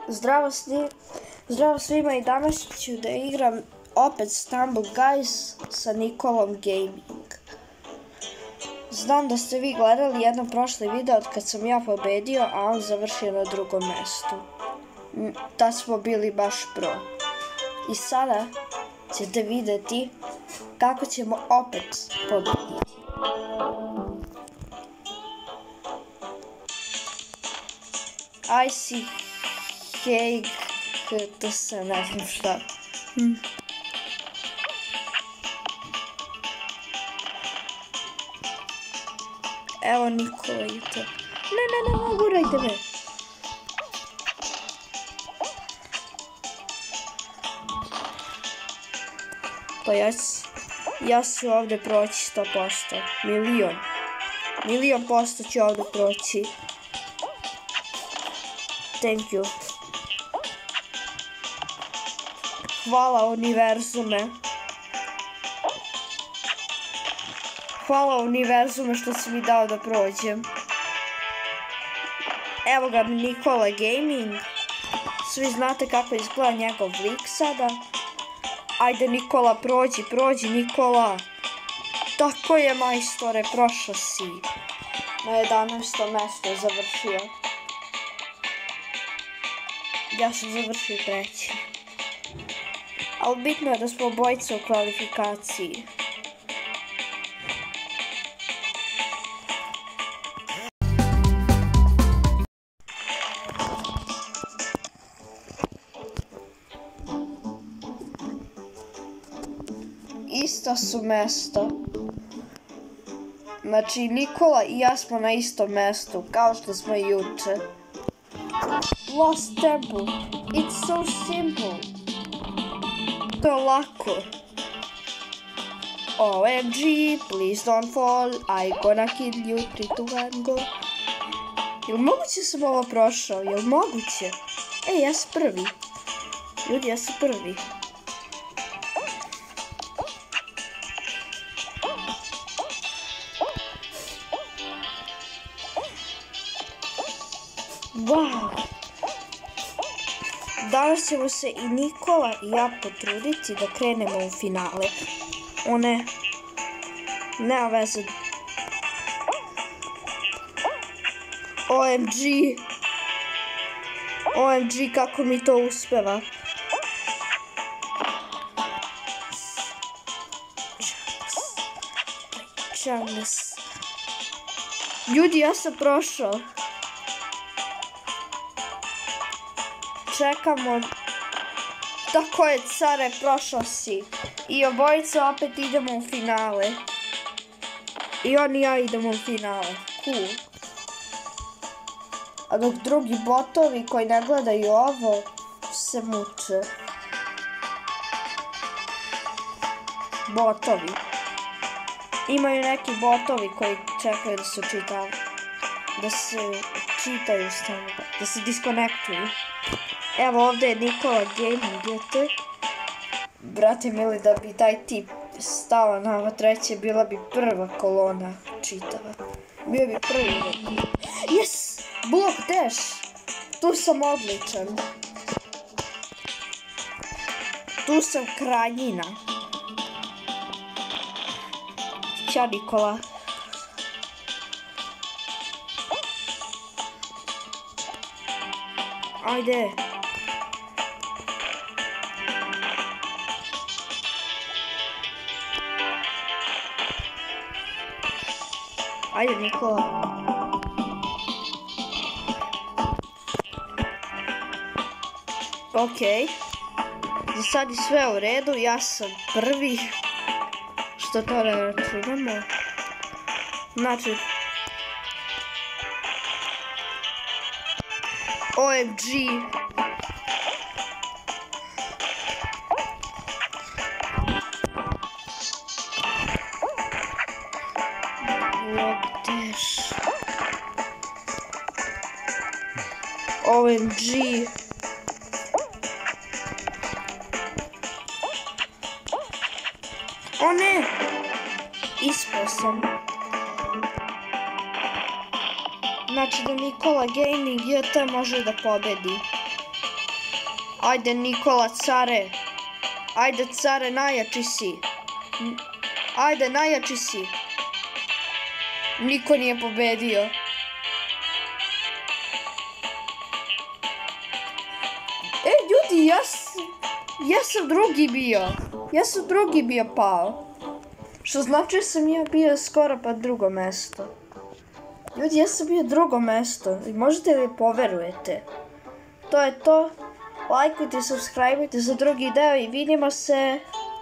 Zdravo svima i danas ću da igram opet Stumble Guys sa Nikolom Gaming. Znam da ste vi gledali jedan prošli video od kad sam ja pobedio, a on završio na drugom mestu. Tad smo bili baš pro. I sada ćete vidjeti kako ćemo opet pobediti. Icy Cake, to se ne znam šta. Evo Nikola i to. Ne, gurajte me. Pa ja ću ovdje proći 100%. Milion posto ću ovdje proći. Thank you. Hvala univerzume. Hvala univerzume što si mi dao da prođem. Evo ga Nikola Gaming. Svi znate kako izgleda njegov lik sada. Ajde Nikola, prođi Nikola. Tako je majstore, prošao si. Na 11. mjesto je završio. Ja sam završio 3. Ali bitno je da smo obojice u kvalifikaciji. Ista su mesta. Znači Nikola i ja smo na istom mjestu, kao što smo i juče. Lost temple. It's so simple. To je lako. OMG, please don't fall. I gonna kill you. 3, 2, 1, go. Jel moguće sam ovo prošao? Jel moguće? Ej, ja sam prvi. Ljudi, ja sam prvi. Wow! Danas ćemo se i Nikola i ja potruditi da krenemo u finale. Nema veze. OMG kako mi to uspeva. Ljudi, ja sam prošao. Čekamo. Tako je, care, prošao si. I obojica opet idemo u finale. I on i ja idemo u finale. Cool. A dok drugi botovi koji ne gledaju ovo se muče. Botovi. Imaju neki botovi koji čekaju da se čitaju. Da se čitaju stano. Da se diskonektuju. Evo ovdje je Nikola Gaming, GT. Brate mili, da bi taj tip stao na ovo treće, bila bi prva kolona čitava. Bio bi prvi. Yes! Block dash! Tu sam odličan. Tu sam krajina. Ćao Nikola. Ajde. Ajde Nikola. Okej. Za sad je sve u redu, ja sam prvi. Što to ne računamo? Znači... OMG. OMG. O ne! Ispao sam. Znači da Nikola Gaming GT može da pobedi. Ajde Nikola, care. Ajde care, najjači si. Ajde, najjači si. Niko nije pobedio. Ljudi, ja sam drugi bio. Ja sam drugi bio pao. Što znači sam ja bio skoro pa drugo mesto. Ljudi, ja sam bio drugo mesto. I možete li poverujete? To je to. Lajkujte, subscribeujte za drugi deo i vidimo se.